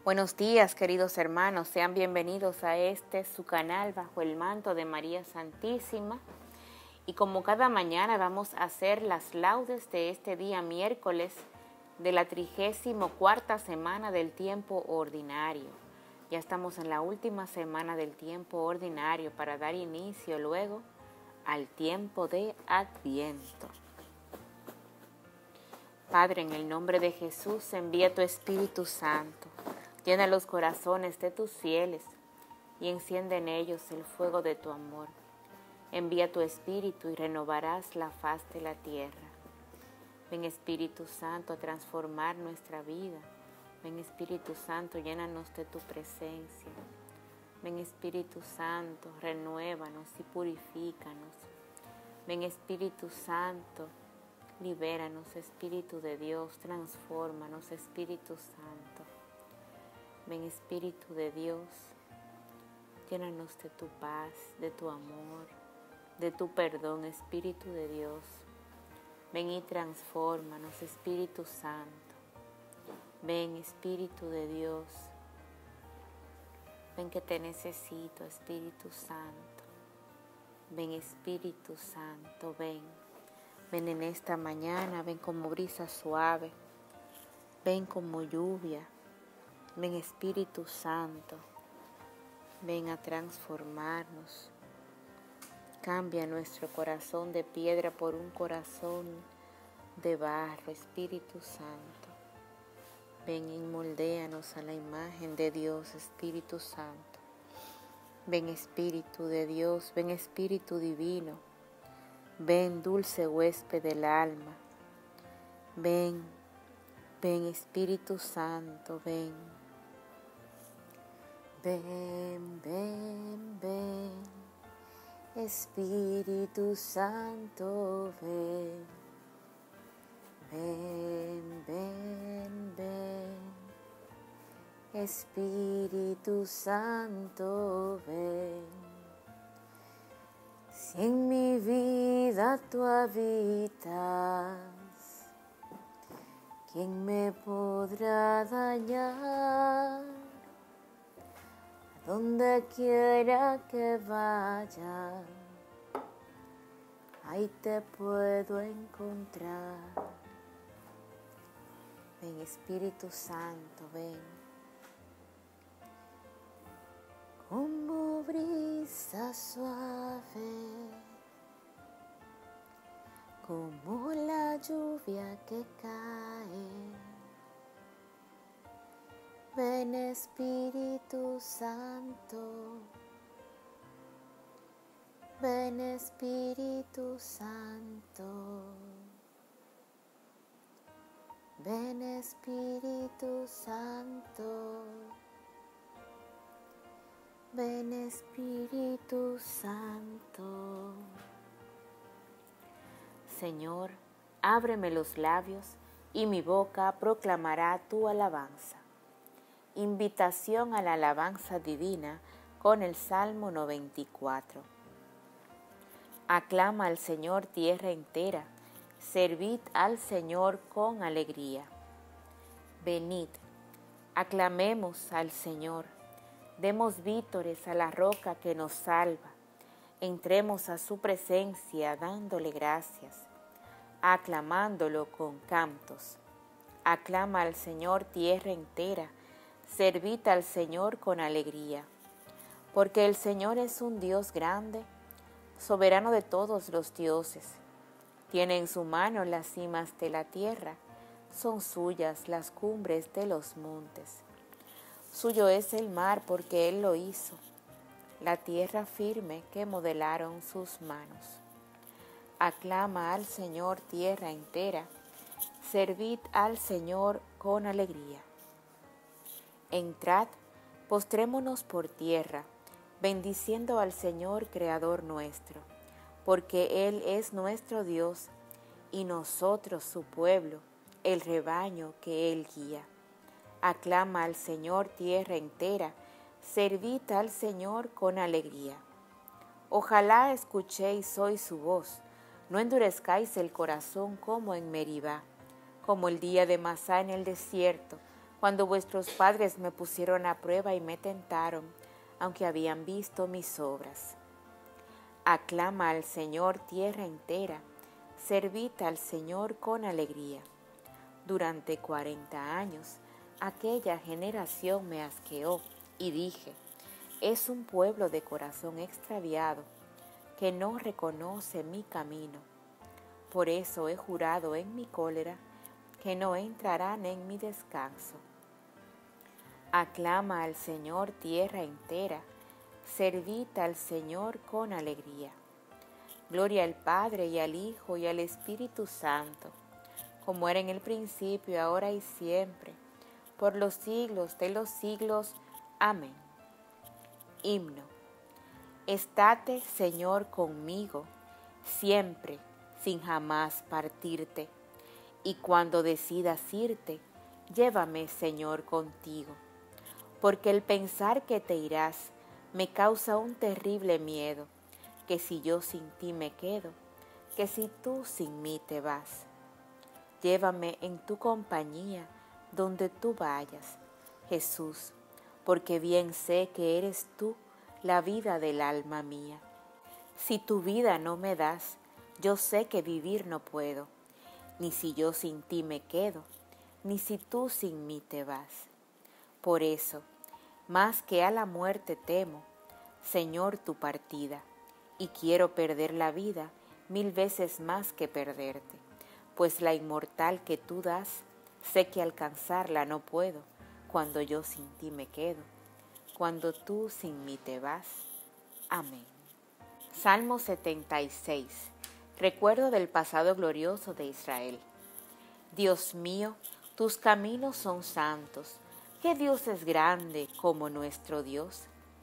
Buenos días, queridos hermanos, sean bienvenidos a su canal Bajo el Manto de María Santísima. Y como cada mañana vamos a hacer las laudes de este día miércoles de la 34ª semana del tiempo ordinario. Ya estamos en la última semana del tiempo ordinario para dar inicio luego al tiempo de Adviento. Padre, en el nombre de Jesús, envía tu Espíritu Santo. Llena los corazones de tus fieles y enciende en ellos el fuego de tu amor. Envía tu Espíritu y renovarás la faz de la tierra. Ven Espíritu Santo a transformar nuestra vida. Ven Espíritu Santo, llénanos de tu presencia. Ven Espíritu Santo, renuévanos y purifícanos. Ven Espíritu Santo, libéranos, Espíritu de Dios, transfórmanos, Espíritu Santo. Ven Espíritu de Dios, llénanos de tu paz, de tu amor, de tu perdón, Espíritu de Dios. Ven y transfórmanos, Espíritu Santo. Ven Espíritu de Dios. Ven que te necesito, Espíritu Santo. Ven Espíritu Santo, ven. Ven en esta mañana, ven como brisa suave. Ven como lluvia. Ven Espíritu Santo, ven a transformarnos. Cambia nuestro corazón de piedra por un corazón de barro, Espíritu Santo. Ven y moldéanos a la imagen de Dios, Espíritu Santo. Ven Espíritu de Dios, ven Espíritu Divino. Ven dulce huésped del alma. Ven Espíritu Santo, ven. Ven, ven, ven, Espíritu Santo, ven. Ven, ven, ven, Espíritu Santo, ven. Si en mi vida tú habitas, ¿quién me podrá dañar? Donde quiera que vaya, ahí te puedo encontrar. Ven Espíritu Santo, ven. Como brisa suave, como la lluvia que cae. Ven Espíritu Santo, ven Espíritu Santo, ven Espíritu Santo, ven Espíritu Santo. Señor, ábreme los labios y mi boca proclamará tu alabanza. Invitación a la alabanza divina con el Salmo 94. Aclama al Señor tierra entera, servid al Señor con alegría. Venid, aclamemos al Señor, demos vítores a la roca que nos salva, entremos a su presencia dándole gracias, aclamándolo con cantos. Aclama al Señor tierra entera, servid al Señor con alegría, porque el Señor es un Dios grande, soberano de todos los dioses. Tiene en su mano las cimas de la tierra, son suyas las cumbres de los montes. Suyo es el mar porque Él lo hizo, la tierra firme que modelaron sus manos. Aclama al Señor tierra entera, servid al Señor con alegría. Entrad, postrémonos por tierra, bendiciendo al Señor Creador nuestro, porque Él es nuestro Dios y nosotros su pueblo, el rebaño que Él guía. Aclama al Señor tierra entera, servid al Señor con alegría. Ojalá escuchéis hoy su voz, no endurezcáis el corazón como en Meribá, como el día de Masá en el desierto, cuando vuestros padres me pusieron a prueba y me tentaron, aunque habían visto mis obras. Aclama al Señor tierra entera, servid al Señor con alegría. Durante 40 años, aquella generación me asqueó y dije, es un pueblo de corazón extraviado, que no reconoce mi camino. Por eso he jurado en mi cólera, que no entrarán en mi descanso. Aclama al Señor tierra entera, servid al Señor con alegría. Gloria al Padre y al Hijo y al Espíritu Santo, como era en el principio, ahora y siempre, por los siglos de los siglos. Amén. Himno. Estate, Señor, conmigo, siempre, sin jamás partirte, y cuando decidas irte, llévame, Señor, contigo, porque el pensar que te irás me causa un terrible miedo, que si yo sin ti me quedo, que si tú sin mí te vas. Llévame en tu compañía, donde tú vayas, Jesús, porque bien sé que eres tú la vida del alma mía. Si tu vida no me das, yo sé que vivir no puedo, ni si yo sin ti me quedo, ni si tú sin mí te vas. Por eso, más que a la muerte temo, Señor, tu partida, y quiero perder la vida 1000 veces más que perderte, pues la inmortal que tú das, sé que alcanzarla no puedo, cuando yo sin ti me quedo, cuando tú sin mí te vas. Amén. Salmo 76. Recuerdo del pasado glorioso de Israel. Dios mío, tus caminos son santos. ¿Qué Dios es grande como nuestro Dios?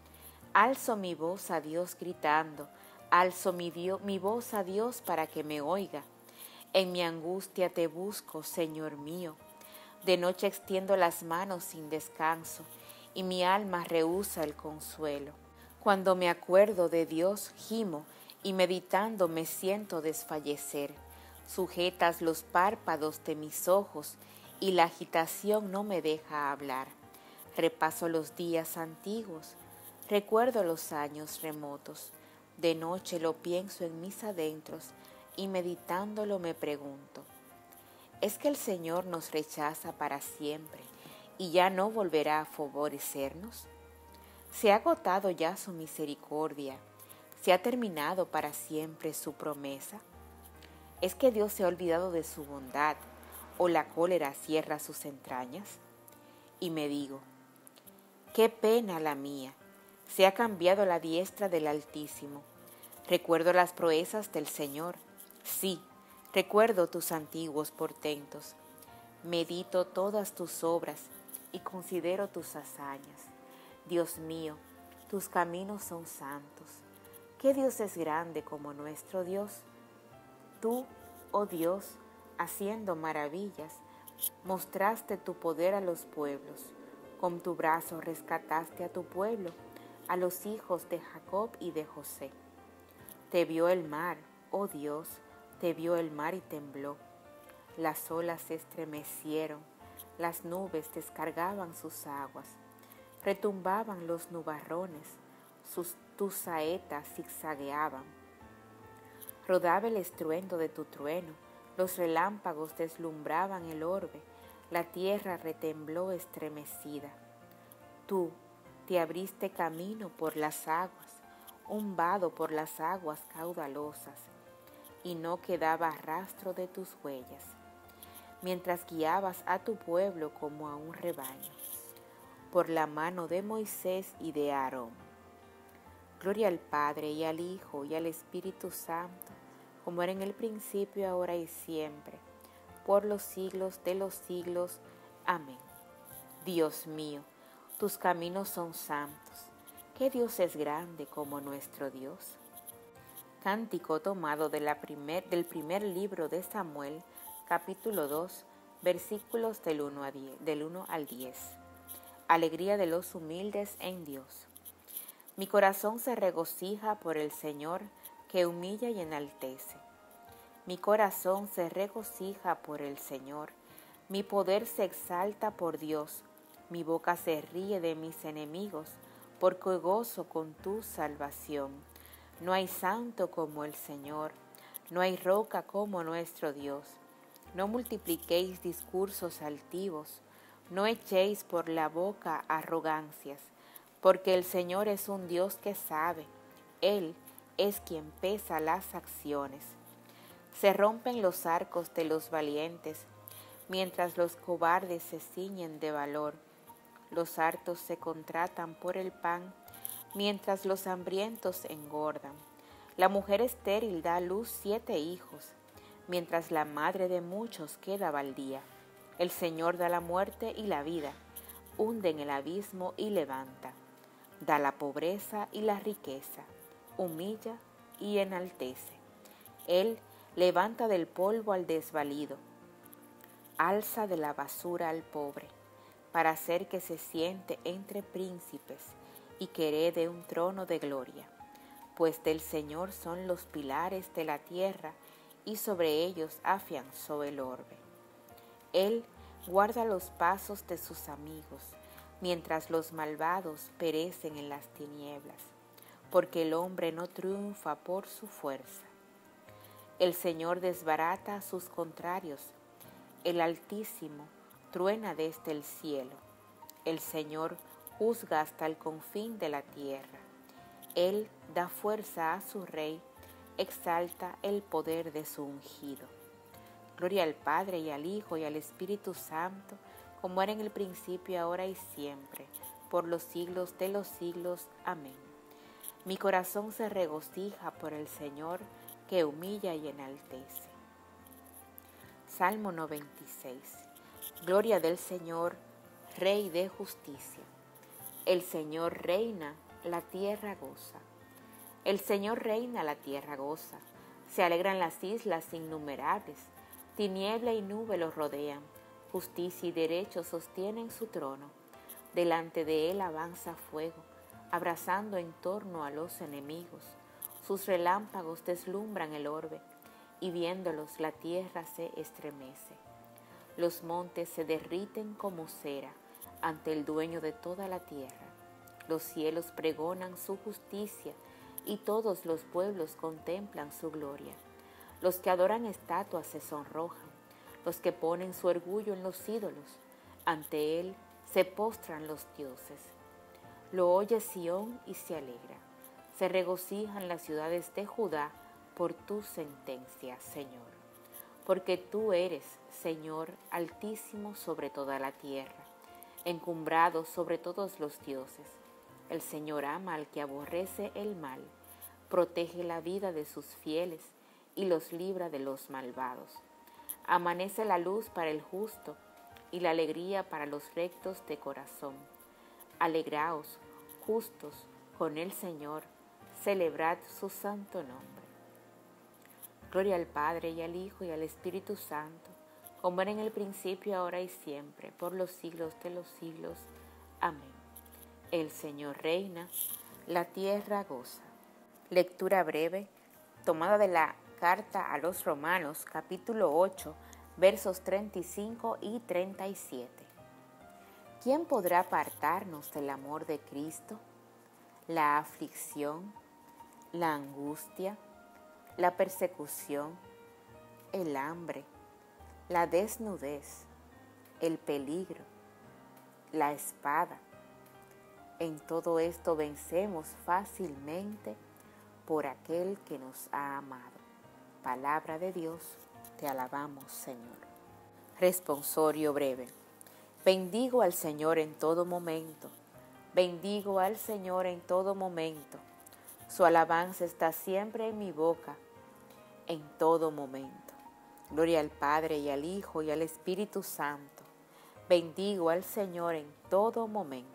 Alzo mi voz a Dios gritando, alzo mi voz a Dios para que me oiga. En mi angustia te busco, Señor mío. De noche extiendo las manos sin descanso, y mi alma rehúsa el consuelo. Cuando me acuerdo de Dios, gimo, y meditando me siento desfallecer. Sujetas los párpados de mis ojos, y la agitación no me deja hablar. Repaso los días antiguos, recuerdo los años remotos. De noche lo pienso en mis adentros, y meditándolo me pregunto, ¿es que el Señor nos rechaza para siempre y ya no volverá a favorecernos? ¿Se ha agotado ya su misericordia? ¿Se ha terminado para siempre su promesa? ¿Es que Dios se ha olvidado de su bondad o la cólera cierra sus entrañas? Y me digo, qué pena la mía, se ha cambiado la diestra del Altísimo. Recuerdo las proezas del Señor, sí, recuerdo tus antiguos portentos. Medito todas tus obras y considero tus hazañas. Dios mío, tus caminos son santos. ¿Qué Dios es grande como nuestro Dios? Tú, oh Dios, haciendo maravillas, mostraste tu poder a los pueblos. Con tu brazo rescataste a tu pueblo, a los hijos de Jacob y de José. Te vio el mar, oh Dios, te vio el mar y tembló. Las olas se estremecieron, las nubes descargaban sus aguas. Retumbaban los nubarrones, tus saetas zigzagueaban. Rodaba el estruendo de tu trueno, los relámpagos deslumbraban el orbe, la tierra retembló estremecida. Tú te abriste camino por las aguas, un vado por las aguas caudalosas, y no quedaba rastro de tus huellas, mientras guiabas a tu pueblo como a un rebaño, por la mano de Moisés y de Aarón. Gloria al Padre y al Hijo y al Espíritu Santo, como era en el principio, ahora y siempre, por los siglos de los siglos. Amén. Dios mío, tus caminos son santos. ¿Qué Dios es grande como nuestro Dios? Cántico tomado del primer libro de Samuel, capítulo 2, versículos del 1 al 10. Alegría de los humildes en Dios. Mi corazón se regocija por el Señor, que humilla y enaltece. Mi corazón se regocija por el Señor, Mi poder se exalta por Dios, mi boca se ríe de mis enemigos, porque gozo con tu salvación. No hay santo como el Señor, no hay roca como nuestro Dios. No multipliquéis discursos altivos, no echéis por la boca arrogancias, porque el Señor es un Dios que sabe, Él es quien pesa las acciones. Se rompen los arcos de los valientes, mientras los cobardes se ciñen de valor. Los hartos se contratan por el pan, mientras los hambrientos engordan. La mujer estéril da a luz 7 hijos, mientras la madre de muchos queda baldía. El Señor da la muerte y la vida, hunde en el abismo y levanta. Da la pobreza y la riqueza, humilla y enaltece. Él levanta del polvo al desvalido, alza de la basura al pobre, para hacer que se siente entre príncipes y que herede un trono de gloria. Pues del Señor son los pilares de la tierra, y sobre ellos afianzó el orbe. Él guarda los pasos de sus amigos, mientras los malvados perecen en las tinieblas, porque el hombre no triunfa por su fuerza. El Señor desbarata a sus contrarios, el Altísimo truena desde el cielo. El Señor juzga hasta el confín de la tierra. Él da fuerza a su rey, exalta el poder de su ungido. Gloria al Padre y al Hijo y al Espíritu Santo, como era en el principio, ahora y siempre, por los siglos de los siglos. Amén. Mi corazón se regocija por el Señor, que humilla y enaltece. Salmo 96. Gloria del Señor, Rey de justicia. El Señor reina, la tierra goza. El Señor reina, la tierra goza. Se alegran las islas innumerables. Tiniebla y nube los rodean. Justicia y derecho sostienen su trono. Delante de él avanza fuego, abrazando en torno a los enemigos. Sus relámpagos deslumbran el orbe, y viéndolos la tierra se estremece. Los montes se derriten como cera ante el dueño de toda la tierra. Los cielos pregonan su justicia, y todos los pueblos contemplan su gloria. Los que adoran estatuas se sonrojan, los que ponen su orgullo en los ídolos, ante él se postran los dioses. Lo oye Sión y se alegra, se regocijan las ciudades de Judá por tu sentencia, Señor. Porque tú eres, Señor, altísimo sobre toda la tierra, encumbrado sobre todos los dioses. El Señor ama al que aborrece el mal, protege la vida de sus fieles y los libra de los malvados. Amanece la luz para el justo y la alegría para los rectos de corazón. Alegraos, justos, con el Señor, celebrad su santo nombre. Gloria al Padre y al Hijo y al Espíritu Santo, como era en el principio, ahora y siempre, por los siglos de los siglos. Amén. El Señor reina, la tierra goza. Lectura breve, tomada de la carta a los Romanos, capítulo 8, versos 35 y 37. ¿Quién podrá apartarnos del amor de Cristo? La aflicción, la angustia, la persecución, el hambre, la desnudez, el peligro, la espada. En todo esto vencemos fácilmente por aquel que nos ha amado. Palabra de Dios, te alabamos, Señor. Responsorio breve. Bendigo al Señor en todo momento. Bendigo al Señor en todo momento. Su alabanza está siempre en mi boca, en todo momento. Gloria al Padre y al Hijo y al Espíritu Santo. Bendigo al Señor en todo momento.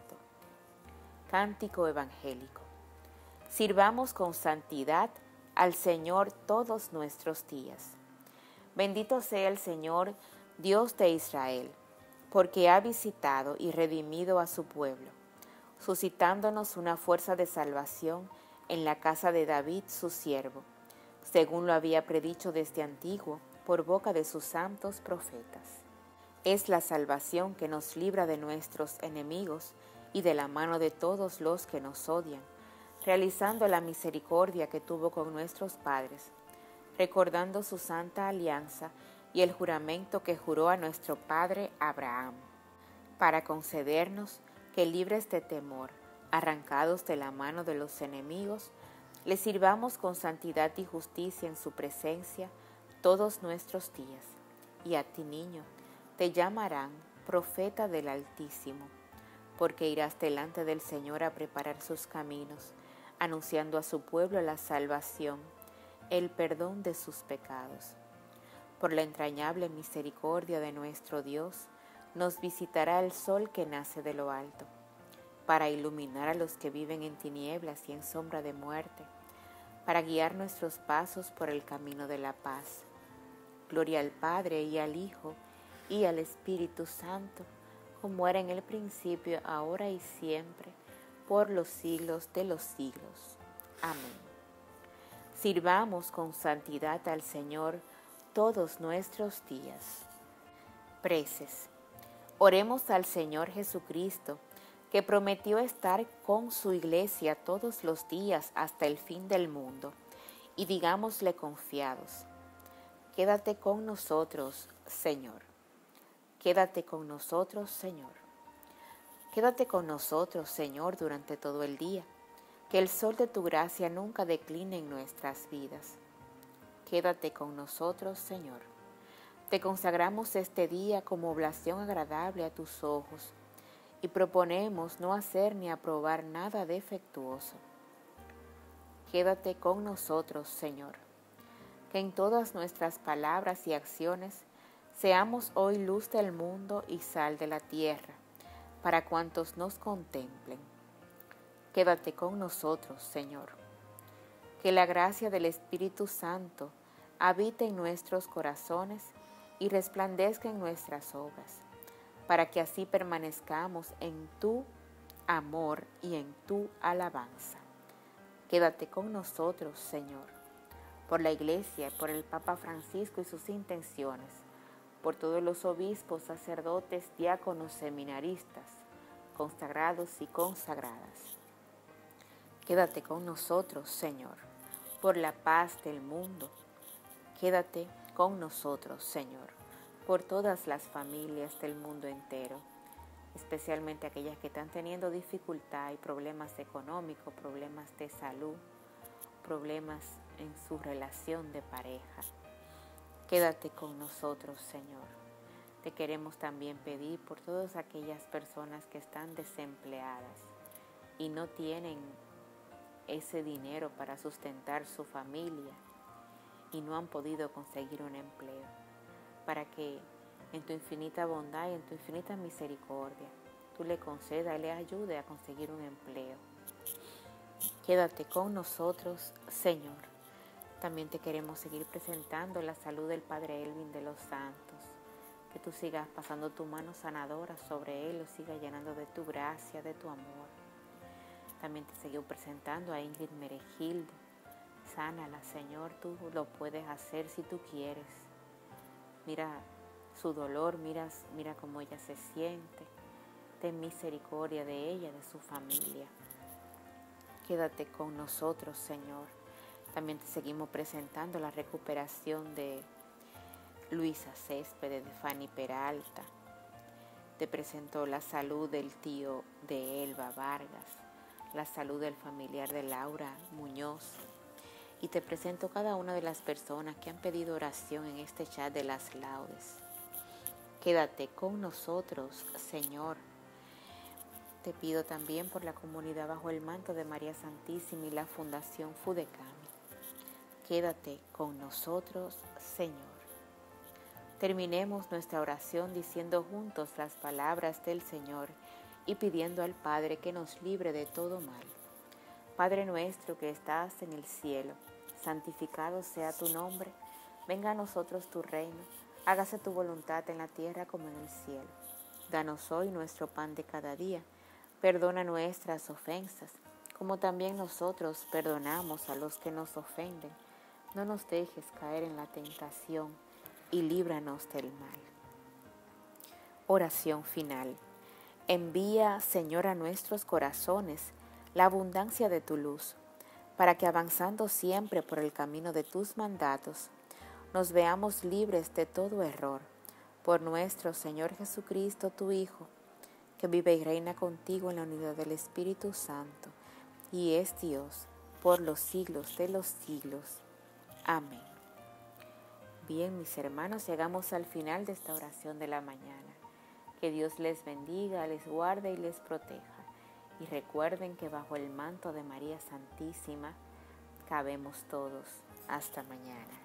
Cántico evangélico. Sirvamos con santidad al Señor todos nuestros días. Bendito sea el Señor, Dios de Israel, porque ha visitado y redimido a su pueblo, suscitándonos una fuerza de salvación en la casa de David su siervo, según lo había predicho desde antiguo por boca de sus santos profetas. Es la salvación que nos libra de nuestros enemigos y de la mano de todos los que nos odian, realizando la misericordia que tuvo con nuestros padres, recordando su santa alianza y el juramento que juró a nuestro padre Abraham, para concedernos que libres de temor, arrancados de la mano de los enemigos, le sirvamos con santidad y justicia en su presencia todos nuestros días. Y a ti, niño, te llamarán profeta del Altísimo, porque irás delante del Señor a preparar sus caminos, anunciando a su pueblo la salvación, el perdón de sus pecados. Por la entrañable misericordia de nuestro Dios, nos visitará el sol que nace de lo alto, para iluminar a los que viven en tinieblas y en sombra de muerte, para guiar nuestros pasos por el camino de la paz. Gloria al Padre y al Hijo y al Espíritu Santo, como era en el principio, ahora y siempre, por los siglos de los siglos. Amén. Sirvamos con santidad al Señor todos nuestros días. Preces. Oremos al Señor Jesucristo, que prometió estar con su iglesia todos los días hasta el fin del mundo, y digámosle confiados: quédate con nosotros, Señor. Quédate con nosotros, Señor. Quédate con nosotros, Señor, durante todo el día, que el sol de tu gracia nunca decline en nuestras vidas. Quédate con nosotros, Señor. Te consagramos este día como oblación agradable a tus ojos, y proponemos no hacer ni aprobar nada defectuoso. Quédate con nosotros, Señor, que en todas nuestras palabras y acciones seamos hoy luz del mundo y sal de la tierra, para cuantos nos contemplen. Quédate con nosotros, Señor. Que la gracia del Espíritu Santo habite en nuestros corazones y resplandezca en nuestras obras, para que así permanezcamos en tu amor y en tu alabanza. Quédate con nosotros, Señor, por la Iglesia, por el Papa Francisco y sus intenciones, por todos los obispos, sacerdotes, diáconos, seminaristas, consagrados y consagradas. Quédate con nosotros, Señor, por la paz del mundo. Quédate con nosotros, Señor, por todas las familias del mundo entero, especialmente aquellas que están teniendo dificultad y problemas económicos, problemas de salud, problemas en su relación de pareja. Quédate con nosotros, Señor. Te queremos también pedir por todas aquellas personas que están desempleadas y no tienen ese dinero para sustentar su familia y no han podido conseguir un empleo, para que en tu infinita bondad y en tu infinita misericordia tú le concedas y le ayude a conseguir un empleo. Quédate con nosotros, Señor. También te queremos seguir presentando la salud del Padre Elvin de los Santos, que tú sigas pasando tu mano sanadora sobre él, lo sigas llenando de tu gracia, de tu amor. También te seguimos presentando a Ingrid Meregildo. Sánala, Señor, tú lo puedes hacer si tú quieres. Mira su dolor, mira cómo ella se siente. Ten misericordia de ella, de su familia. Quédate con nosotros, Señor. También te seguimos presentando la recuperación de Luisa Céspedes, de Fanny Peralta. Te presento la salud del tío de Elba Vargas, la salud del familiar de Laura Muñoz. Y te presento cada una de las personas que han pedido oración en este chat de las laudes. Quédate con nosotros, Señor. Te pido también por la comunidad bajo el manto de María Santísima y la Fundación Fudecami. Quédate con nosotros, Señor. Terminemos nuestra oración diciendo juntos las palabras del Señor y pidiendo al Padre que nos libre de todo mal. Padre nuestro que estás en el cielo, santificado sea tu nombre. Venga a nosotros tu reino. Hágase tu voluntad en la tierra como en el cielo. Danos hoy nuestro pan de cada día. Perdona nuestras ofensas, como también nosotros perdonamos a los que nos ofenden. No nos dejes caer en la tentación y líbranos del mal. Oración final. Envía, Señor, a nuestros corazones la abundancia de tu luz, para que avanzando siempre por el camino de tus mandatos, nos veamos libres de todo error. Por nuestro Señor Jesucristo, tu Hijo, que vive y reina contigo en la unidad del Espíritu Santo, y es Dios por los siglos de los siglos. Amén. Bien, mis hermanos, llegamos al final de esta oración de la mañana. Que Dios les bendiga, les guarde y les proteja. Y recuerden que bajo el manto de María Santísima cabemos todos. Hasta mañana.